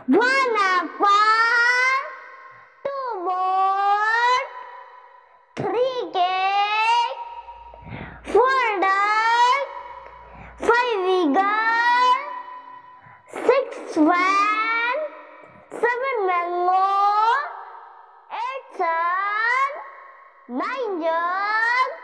One apple, two board, three cake, four duck, five eagle, six swan, seven mango, eight sun, nine jug,